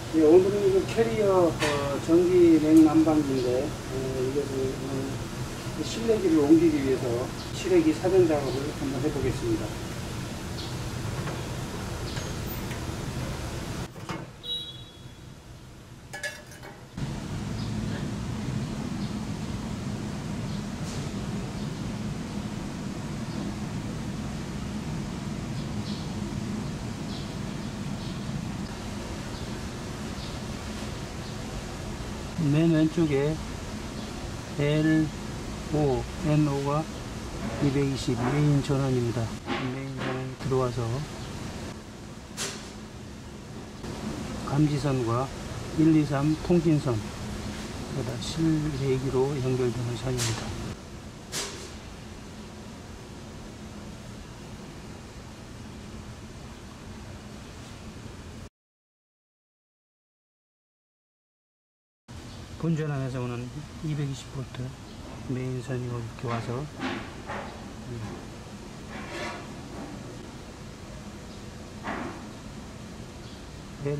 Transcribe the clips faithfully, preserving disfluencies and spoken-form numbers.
예, 오늘은 그 캐리어 어, 전기 냉난방기인데 어, 이것을 어, 실내기를 옮기기 위해서 실외기 사전 작업을 한번 해보겠습니다. 맨 왼쪽에 엘 오, 엔 오가 이백이십 메인 전원입니다. 메인 전원이 들어와서 감지선과 일, 이, 삼 통신선, 그러다 실외기로 연결되는 선입니다. 본전환에서 오는 이백이십 볼트 메인선이 이렇게 와서 엘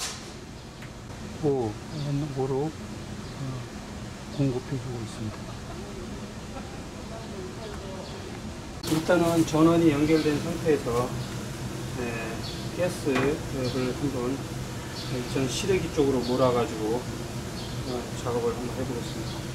오, 엔 오로 공급해주고 있습니다. 일단은 전원이 연결된 상태에서 네, 가스를 한번 전 실외기 쪽으로 몰아가지고 어, 작업을 한번 해보겠습니다.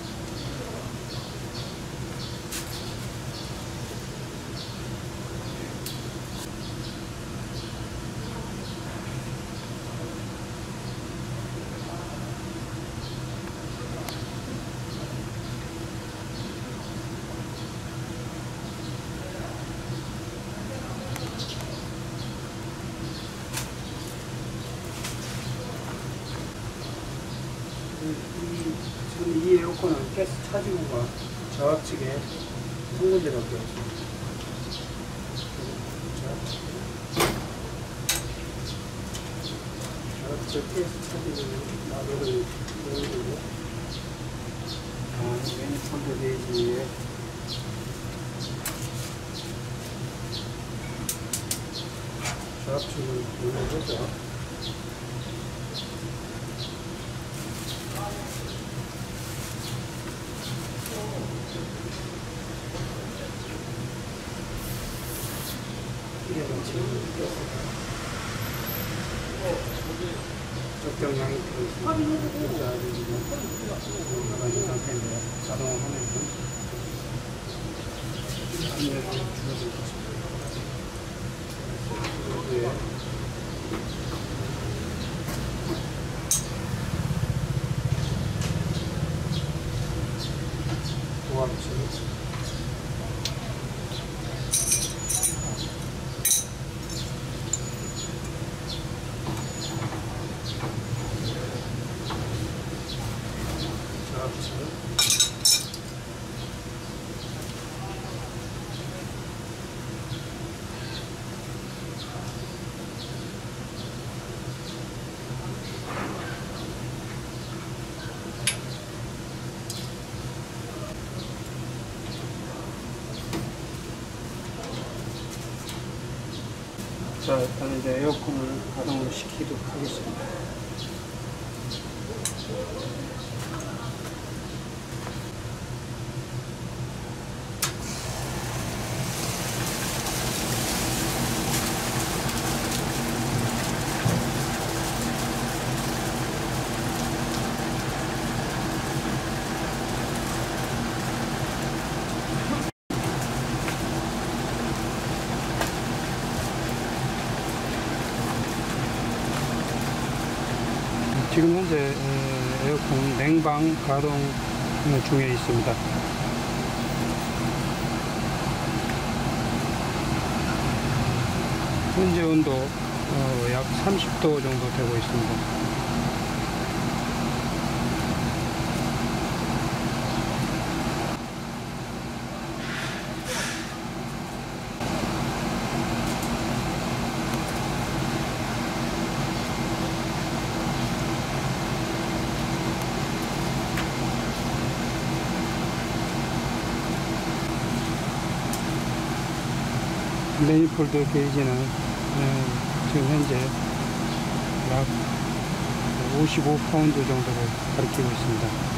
이, 이 에어컨은 가스 차지구가 저압측에 성분제가 되었습니다. 저압측 가스 차지구를 나도를 넣어주고 매니폴드 베이지에 저압축을 눌러보죠. 적정량이 들어있습니다. 나가는 상태인데 자동화하면 압력이 줄어들 것입니다. 고압층 자, 일단 이제 에어컨을 가동을 시키도록 하겠습니다. 지금 현재 에어컨 냉방 가동 중에 있습니다. 현재 온도 약 삼십 도 정도 되고 있습니다. 매니폴드 게이지는 네, 지금 현재 약 오십오 파운드 정도를 가리키고 있습니다.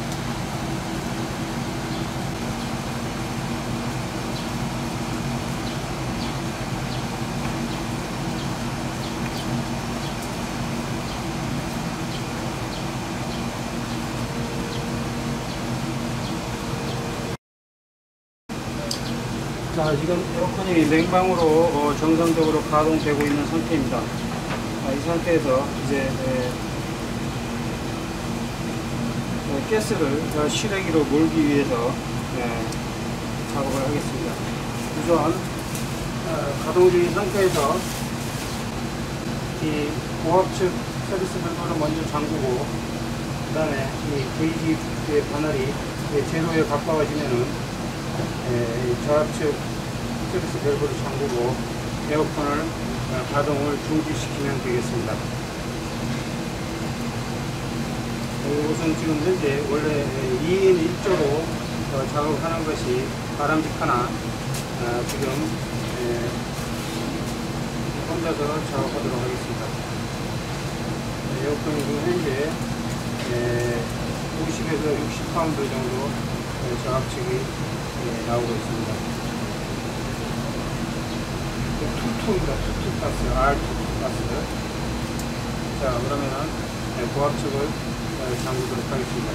자, 지금 에어컨이 냉방으로 어, 정상적으로 가동되고 있는 상태입니다. 아, 이 상태에서 이제 에, 에, 가스를 어, 실외기로 몰기 위해서 에, 작업을 하겠습니다. 우선 어, 가동 중인 상태에서 이 고압측 서비스 밸브를 먼저 잠그고, 그 다음에 이 게이지의 반열이 제로에 가까워지면은 예, 저압측 서비스 밸브를 잠그고 에어컨을 어, 가동을 중지시키면 되겠습니다. 어, 우선 지금 현재 원래 이 인 일 조로 어, 작업하는 것이 바람직하나 어, 지금 예, 혼자서 작업하도록 하겠습니다. 에어컨이 지금 현재 예, 오십에서 육십 파운드 정도 예, 저압측이 네, 나오고 있습니다. 투투입니다. 투투 가스, 알 투투 가스. 자, 그러면은 네, 고압측을 네, 잠그도록 하겠습니다.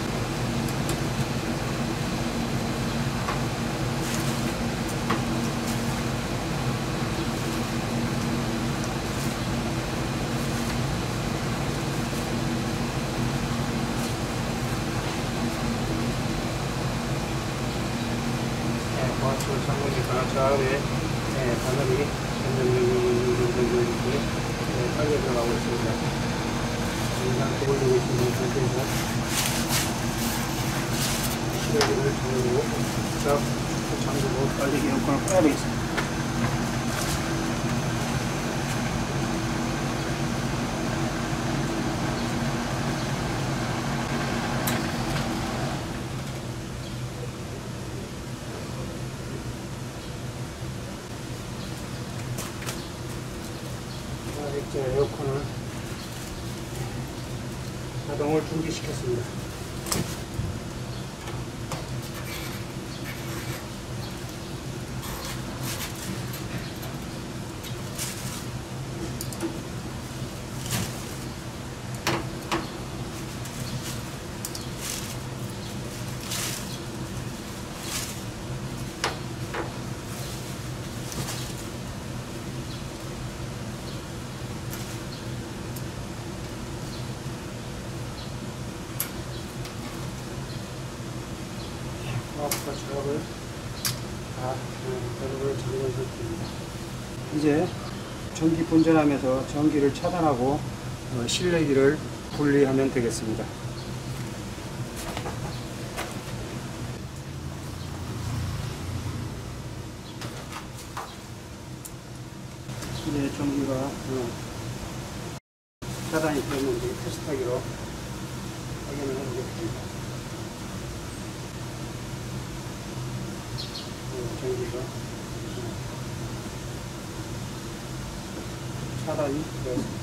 고압측을 잠그니까 저 아래 바늘이 점점 이렇게 빨려 들어가고 있습니다. 이 상태 올리고 있는 상태에서 실외기를 잠그고, 자, 잠그고 빨리 에어컨을 꺼야 되겠습니다. 이제 에어컨을 가동을 중지시켰습니다. 고압과 저압을 다 밸브를 잠근 상태입니다. 이제 전기 분전하면서 전기를 차단하고 어, 실내기를 분리하면 되겠습니다. 이제 전기가 어, 차단이 되는지 테스트하기로 확인을 해보겠습니다. 전기가 차단이 되었습니다.